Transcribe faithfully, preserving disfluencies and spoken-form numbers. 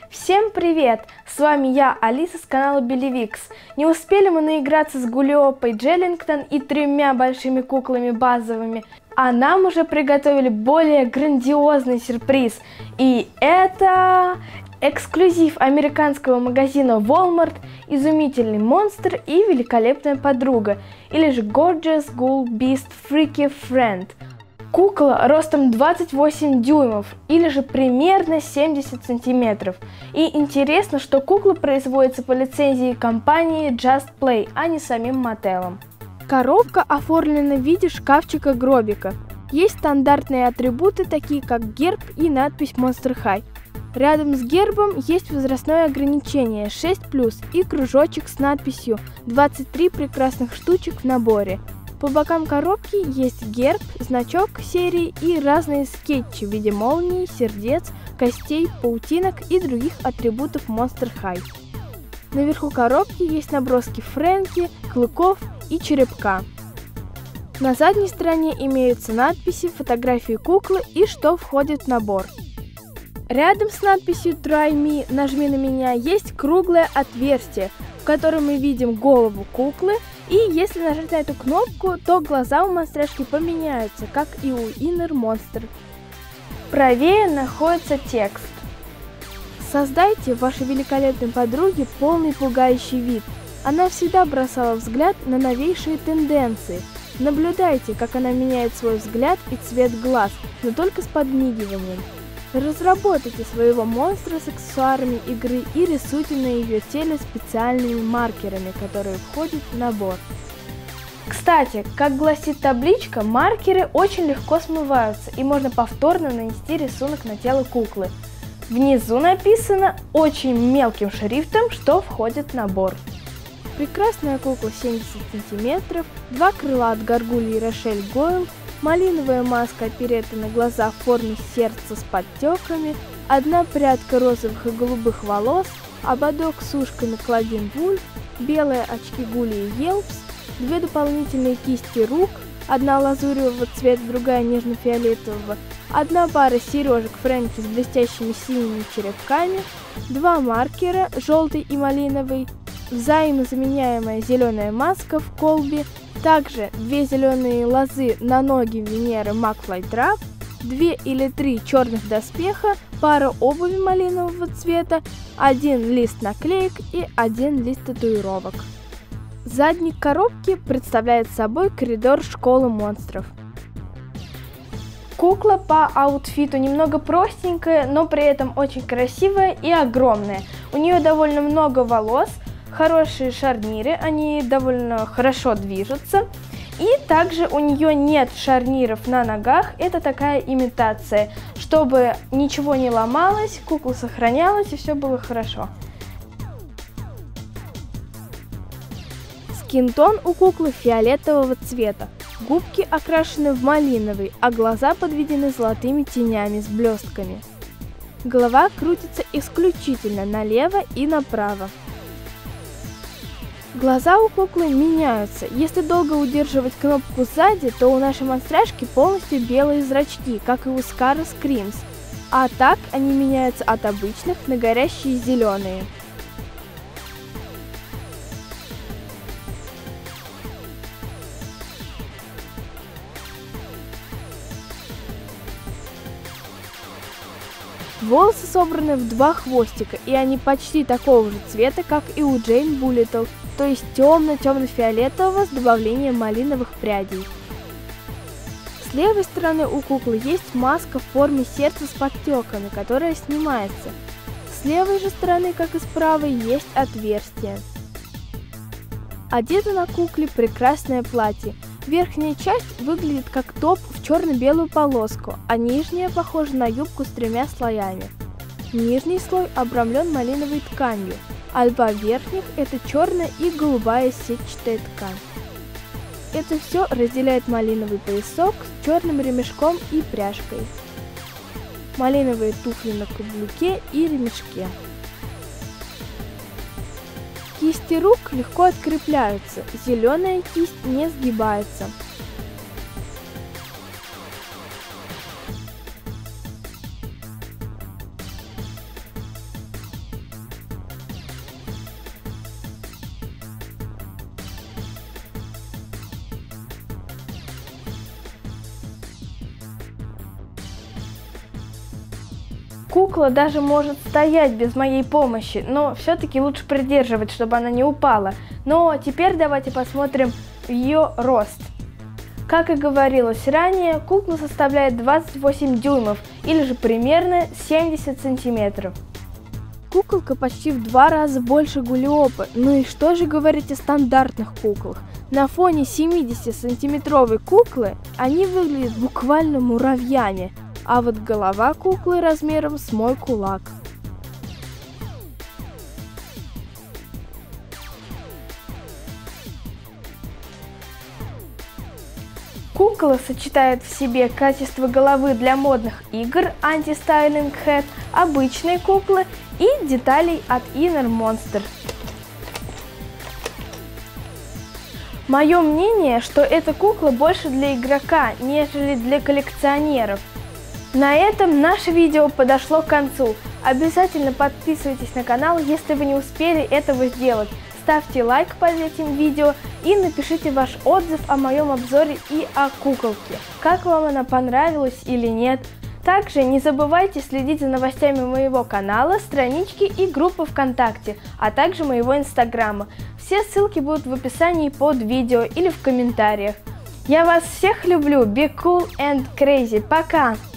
Всем привет! С вами я, Алиса с канала Беливикс. Не успели мы наиграться с Гулиопой Джеллингтон и тремя большими куклами базовыми, а нам уже приготовили более грандиозный сюрприз. И это эксклюзив американского магазина Walmart, изумительный монстр и великолепная подруга, или же Gorgeous Ghoul Beast Freaky Friend. Кукла ростом двадцать восемь дюймов, или же примерно семьдесят сантиметров. И интересно, что кукла производится по лицензии компании Just Play, а не самим Mattel. Коробка оформлена в виде шкафчика-гробика. Есть стандартные атрибуты, такие как герб и надпись Monster High. Рядом с гербом есть возрастное ограничение шесть плюс и кружочек с надписью двадцать три прекрасных штучек в наборе. По бокам коробки есть герб, значок серии и разные скетчи в виде молний, сердец, костей, паутинок и других атрибутов Monster High. Наверху коробки есть наброски Фрэнки, клыков и черепка. На задней стороне имеются надписи, фотографии куклы и что входит в набор. Рядом с надписью Try Me, нажми на меня, есть круглое отверстие, в котором мы видим голову куклы, и если нажать на эту кнопку, то глаза у монстряшки поменяются, как и у Inner Monster. Правее находится текст. Создайте вашей великолепной подруге полный пугающий вид. Она всегда бросала взгляд на новейшие тенденции. Наблюдайте, как она меняет свой взгляд и цвет глаз, но только с подмигиванием. Разработайте своего монстра с аксессуарами игры и рисуйте на ее теле специальными маркерами, которые входят в набор. Кстати, как гласит табличка, маркеры очень легко смываются и можно повторно нанести рисунок на тело куклы. Внизу написано очень мелким шрифтом, что входит в набор. Прекрасная кукла семьдесят сантиметров, два крыла от горгульи Рошель Гойл, малиновая маска оперетта на глаза в форме сердца с подтеками, одна прядка розовых и голубых волос, ободок с ушками Клодин Вульф, белые очки Гулии Елпс, две дополнительные кисти рук, одна лазуревого цвета, другая нежно-фиолетового, одна пара сережек Фрэнки с блестящими синими черепками, два маркера, желтый и малиновый, взаимозаменяемая зеленая маска в колбе, также две зеленые лозы на ноги Венеры Макфлайтрап, две или три черных доспеха, пара обуви малинового цвета, один лист наклеек и один лист татуировок. Задник коробки представляет собой коридор школы монстров. Кукла по аутфиту немного простенькая, но при этом очень красивая и огромная. У нее довольно много волос, хорошие шарниры, они довольно хорошо движутся. И также у нее нет шарниров на ногах, это такая имитация, чтобы ничего не ломалось, кукла сохранялась и все было хорошо. Скинтон у куклы фиолетового цвета, губки окрашены в малиновый, а глаза подведены золотыми тенями с блестками. Голова крутится исключительно налево и направо. Глаза у куклы меняются. Если долго удерживать кнопку сзади, то у нашей монстряшки полностью белые зрачки, как и у Скара Скримс. А так они меняются от обычных на горящие зеленые. Волосы собраны в два хвостика, и они почти такого же цвета, как и у Джейн Буллитл, то есть темно-темно-фиолетового с добавлением малиновых прядей. С левой стороны у куклы есть маска в форме сердца с подтеками, которая снимается. С левой же стороны, как и с правой, есть отверстие. Одето на кукле прекрасное платье. Верхняя часть выглядит как топ в черно-белую полоску, а нижняя похожа на юбку с тремя слоями. Нижний слой обрамлен малиновой тканью, а два верхних – это черная и голубая сетчатая ткань. Это все разделяет малиновый поясок с черным ремешком и пряжкой. Малиновые туфли на каблуке и ремешке. Кисти рук легко открепляются, зеленая кисть не сгибается. Кукла даже может стоять без моей помощи, но все-таки лучше придерживать, чтобы она не упала. Но теперь давайте посмотрим ее рост. Как и говорилось ранее, кукла составляет двадцать восемь дюймов, или же примерно семьдесят сантиметров. Куколка почти в два раза больше Гулиопы. Ну и что же говорить о стандартных куклах? На фоне семидесятисантиметровой куклы они выглядят буквально муравьями, а вот голова куклы размером с мой кулак. Кукла сочетает в себе качество головы для модных игр Anti-Styling Head, обычной куклы и деталей от Inner Monster. Мое мнение, что эта кукла больше для игрока, нежели для коллекционеров. На этом наше видео подошло к концу. Обязательно подписывайтесь на канал, если вы не успели этого сделать. Ставьте лайк под этим видео и напишите ваш отзыв о моем обзоре и о куколке. Как вам она понравилась или нет. Также не забывайте следить за новостями моего канала, странички и группы ВКонтакте, а также моего инстаграма. Все ссылки будут в описании под видео или в комментариях. Я вас всех люблю, be cool and crazy, пока!